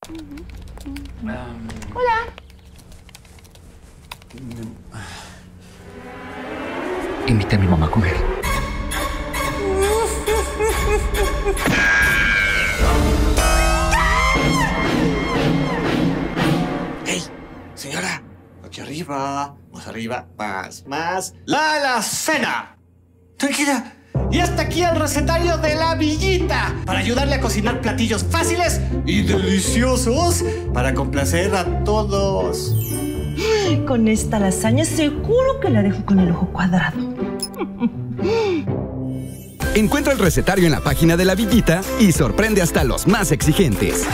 Hola. Invité a mi mamá a comer. ¡Hey! Señora, aquí arriba, más arriba, más. ¡La alacena! Tranquila. Y hasta aquí el recetario de la Villita para ayudarle a cocinar platillos fáciles y deliciosos para complacer a todos. Con esta lasaña seguro que la dejo con el ojo cuadrado. Encuentra el recetario en la página de la Villita y sorprende hasta los más exigentes.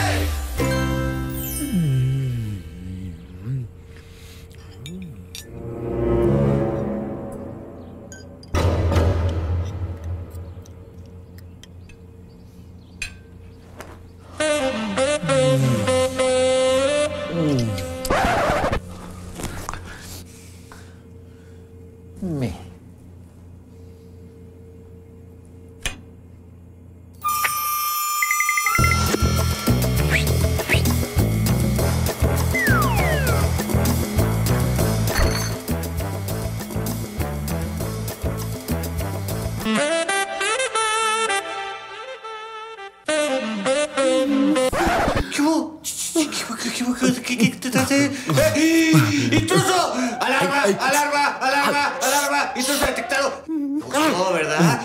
¿Qué te traté? ¡Intruso! ¡Alarma! ¡Alarma! ¡Alarma! ¡Alarma! ¡Intruso detectado! No, ¿verdad?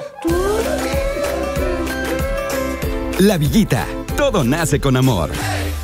La Villita, todo nace con amor.